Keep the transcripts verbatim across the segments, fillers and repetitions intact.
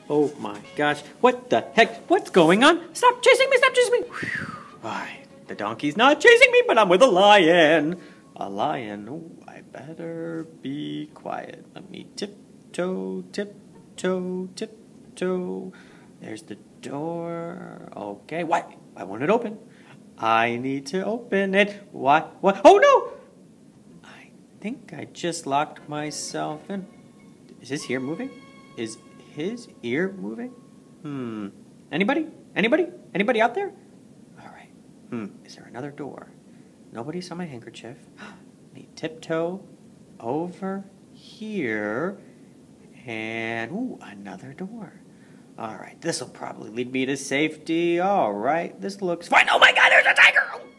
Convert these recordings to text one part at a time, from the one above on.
Oh my gosh. What the heck? What's going on? Stop chasing me! Stop chasing me! Whew. Why? The donkey's not chasing me, but I'm with a lion. A lion. Oh, I better be quiet. Let me tiptoe, tiptoe, tiptoe. There's the door. Okay. Why? I want it open. I need to open it. What? What? Oh no! I think I just locked myself in. Is his ear moving? Is his ear moving? Hmm. Anybody? Anybody? Anybody out there? All right. Hmm. Is there another door? Nobody saw my handkerchief. Let me tiptoe over here. And, ooh, another door. All right. This will probably lead me to safety. All right. This looks fine. Oh my God, there's a tiger.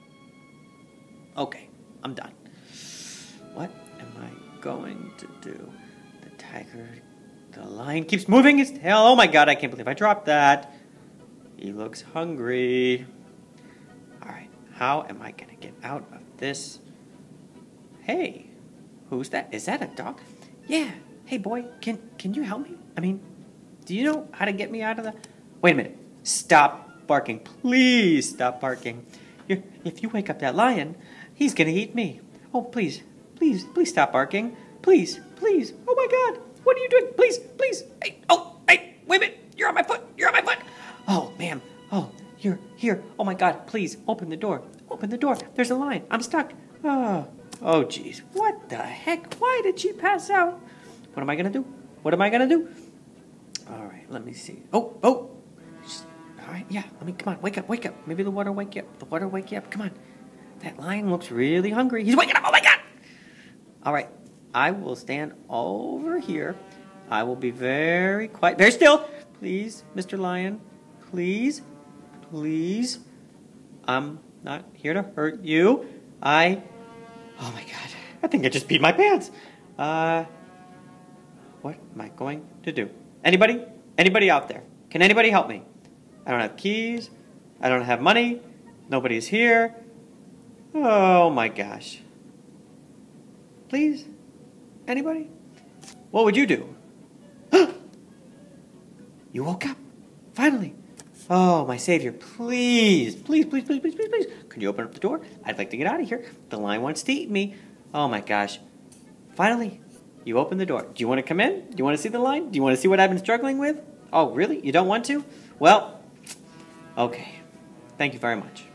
Okay. I'm done. What am I going to do? The tiger, the lion keeps moving his tail. Oh my God, I can't believe I dropped that. He looks hungry. All right, how am I going to get out of this? Hey, who's that? Is that a dog? Yeah. Hey, boy, can can you help me? I mean, do you know how to get me out of the... Wait a minute. Stop barking. Please stop barking. You're, if you wake up that lion, he's going to eat me. Oh, please, please, please stop barking. Please, please. Oh, my God. What are you doing? Please, please. Hey, oh, hey, wait a minute. You're on my foot. You're on my foot. Oh, ma'am. Oh, you're here. Oh, my God. Please, open the door. Open the door. There's a lion. I'm stuck. Oh, oh, geez. What the heck? Why did she pass out? What am I going to do? What am I going to do? All right, let me see. Oh, oh. All right, yeah. Let me, come on. Wake up, wake up. Maybe the water wake you up. The water wake you up. Come on. That lion looks really hungry. He's waking up. Oh, my God. All right. I will stand over here. I will be very quiet. Very still. Please, Mister Lion. Please. Please. I'm not here to hurt you. I... Oh, my God. I think I just peed my pants. Uh... What am I going to do? Anybody? Anybody out there? Can anybody help me? I don't have keys. I don't have money. Nobody's here. Oh, my gosh. Please? Anybody? What would you do? You woke up. Finally. Oh, my savior. Please. Please, please, please, please, please, please. Could you open up the door? I'd like to get out of here. The lion wants to eat me. Oh, my gosh. Finally. You open the door. Do you want to come in? Do you want to see the lion? Do you want to see what I've been struggling with? Oh, really? You don't want to? Well, okay. Thank you very much.